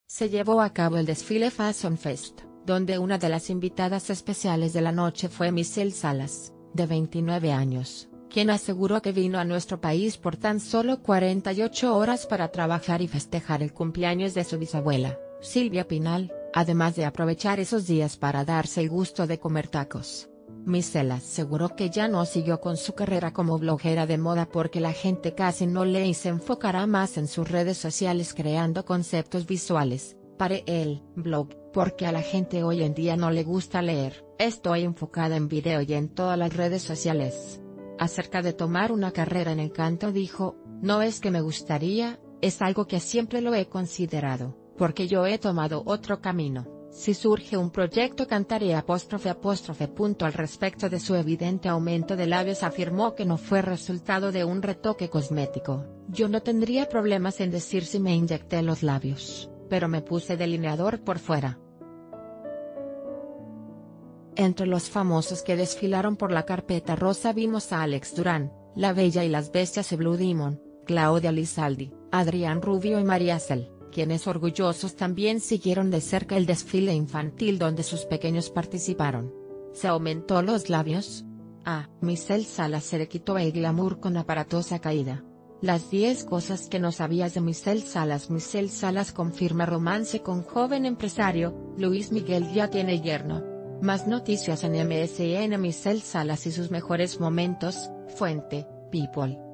Se llevó a cabo el desfile Fashion Fest, donde una de las invitadas especiales de la noche fue Michelle Salas, de 29 años, quien aseguró que vino a nuestro país por tan solo 48 horas para trabajar y festejar el cumpleaños de su bisabuela, Silvia Pinal, además de aprovechar esos días para darse el gusto de comer tacos. Michelle aseguró que ya no siguió con su carrera como bloguera de moda porque la gente casi no lee y se enfocará más en sus redes sociales creando conceptos visuales. Para el blog, porque a la gente hoy en día no le gusta leer, estoy enfocada en video y en todas las redes sociales. Acerca de tomar una carrera en el canto dijo, no es que me gustaría, es algo que siempre lo he considerado, porque yo he tomado otro camino. Si surge un proyecto cantaré .. Al respecto de su evidente aumento de labios afirmó que no fue resultado de un retoque cosmético. Yo no tendría problemas en decir si me inyecté los labios, pero me puse delineador por fuera. Entre los famosos que desfilaron por la carpeta rosa vimos a Alex Durán, La Bella y las Bestias y Blue Demon, Claudia Lizaldi, Adrián Rubio y María Cel, quienes orgullosos también siguieron de cerca el desfile infantil donde sus pequeños participaron. ¿Se aumentó los labios? A Michelle Salas se le quitó el glamour con aparatosa caída. Las 10 cosas que no sabías de Michelle Salas. Michelle Salas confirma romance con joven empresario, Luis Miguel ya tiene yerno. Más noticias en MSN. Michelle Salas y sus mejores momentos, fuente, People.